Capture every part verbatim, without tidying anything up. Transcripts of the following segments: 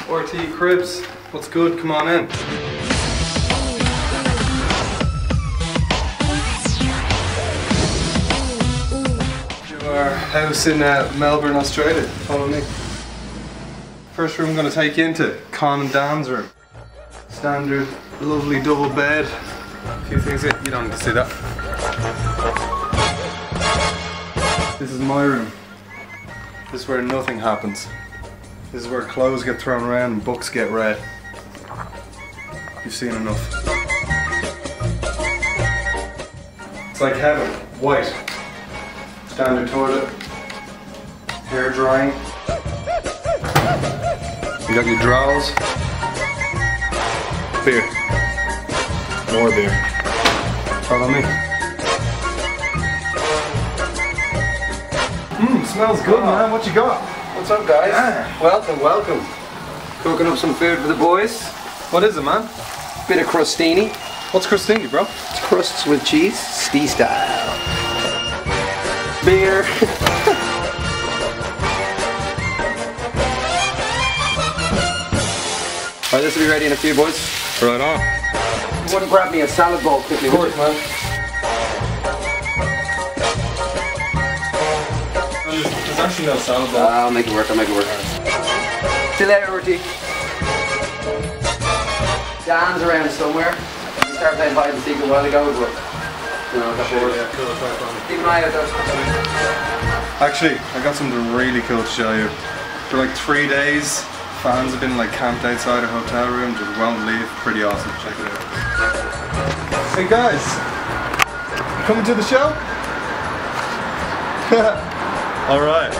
R T Cribs, what's good? Come on in. To our house in uh, Melbourne, Australia. Follow me. First room I'm going to take you into, Con and Dan's room. Standard, lovely double bed. A few things that you don't need to see that. This is my room. This is where nothing happens. This is where clothes get thrown around and books get read. You've seen enough. It's like heaven. White. Standard toilet. Hair drying. You got your drawers. Beer. More beer. Follow me. Mmm, smells good, man. What you got? What's up, guys? Yeah. Welcome, welcome. Cooking up some food for the boys. What is it, man? Bit of crostini. What's crostini, bro? It's crusts with cheese, Stee style. Beer. Alright, this will be ready in a few, boys. Right on. You want to grab me a salad bowl quickly? Of course, man. There's actually no salad bowl. Uh, I'll make it work, I'll make it work. See you later, R T. Dan's around somewhere. We started playing hide and seek a while ago, but you know, got bored. Yeah, cool. Quite fun. Keep an eye out though. Actually, I got something really cool to show you. For like three days, fans have been like camped outside a hotel room, just won't leave. Pretty awesome. Check it out. Hey guys, coming to the show? All right.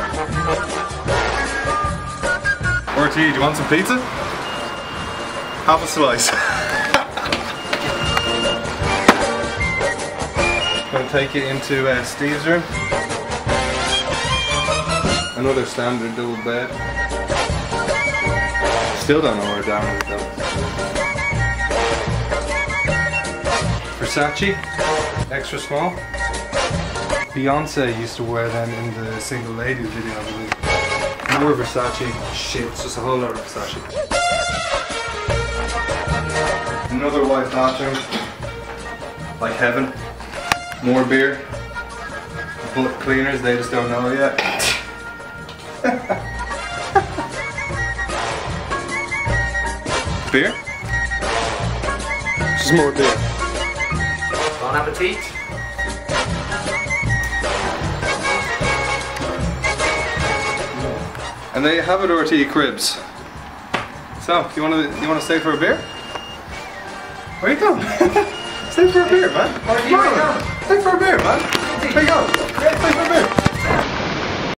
R T, do you want some pizza? Half a slice. I'm gonna take you into uh, Steve's room. Another standard double bed. Still don't know where down is though. Versace, extra small. Beyonce used to wear them in the Single Ladies video, I believe. More Versace. Shit, it's just a whole lot of Versace. Another white bathroom. Like heaven. More beer. Butt cleaners, they just don't know yet. Beer? Just more beer. Bon appetit. And there you have it, R T Cribs. So, you wanna you wanna stay for a beer? Where you going? Stay for a beer, man. Where are you going? Stay for a beer, man. There you go. Stay for a beer.